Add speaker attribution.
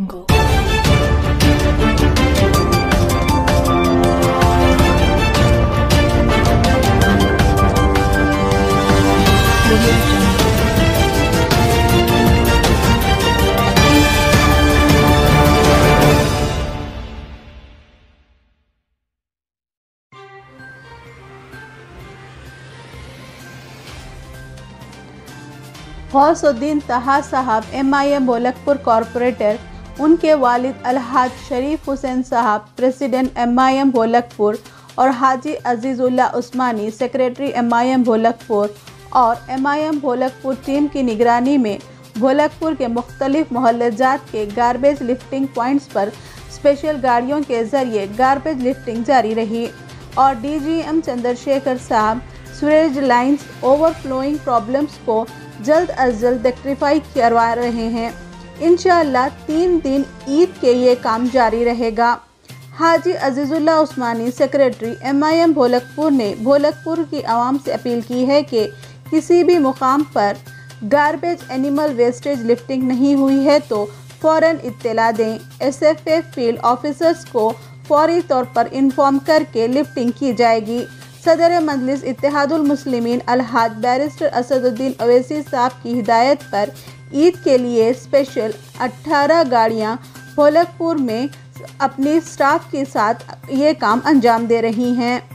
Speaker 1: jungle.
Speaker 2: Gausuddin तहा साहब MIM बोलकपुर corporator, उनके वालिद अलहाज शरीफ हुसैन साहब प्रेसिडेंट MIM बोलकपुर और हाजी अजीज़ुल्लाह उस्मानी सेक्रेटरी MIM बोलकपुर और MIM बोलकपुर टीम की निगरानी में बोलकपुर के मुख्तलिफ मोहल्लेजात के गार्बेज लिफ्टिंग पॉइंट्स पर स्पेशल गाड़ियों के ज़रिए गार्बेज लिफ्टिंग जारी रही और DGM चंद्रशेखर साहब सीवरेज लाइन्स ओवरफ्लोइंग प्रॉब्लम्स को जल्द अज जल्द रेक्टिफाई करवा रहे हैं। इंशाअल्लाह 3 दिन ईद के ये काम जारी रहेगा। हाजी अजीज़ुल्लाह उस्मानी सेक्रेटरी MIM भोलकपुर ने भोलकपुर की आवाम से अपील की है कि किसी भी मुकाम पर गार्बेज एनिमल वेस्टेज लिफ्टिंग नहीं हुई है तो फ़ौरन इत्तला दें। SFA फील्ड ऑफिसर्स को फौरी तौर पर इन्फॉर्म करके लिफ्टिंग की जाएगी। सदर मजलिस इत्तेहादुल मुस्लिमीन अलहाज बैरिस्टर असदुद्दीन अवैसी साहब की हिदायत पर ईद के लिए स्पेशल 18 गाड़ियां भोलकपुर में अपनी स्टाफ के साथ ये काम अंजाम दे रही हैं।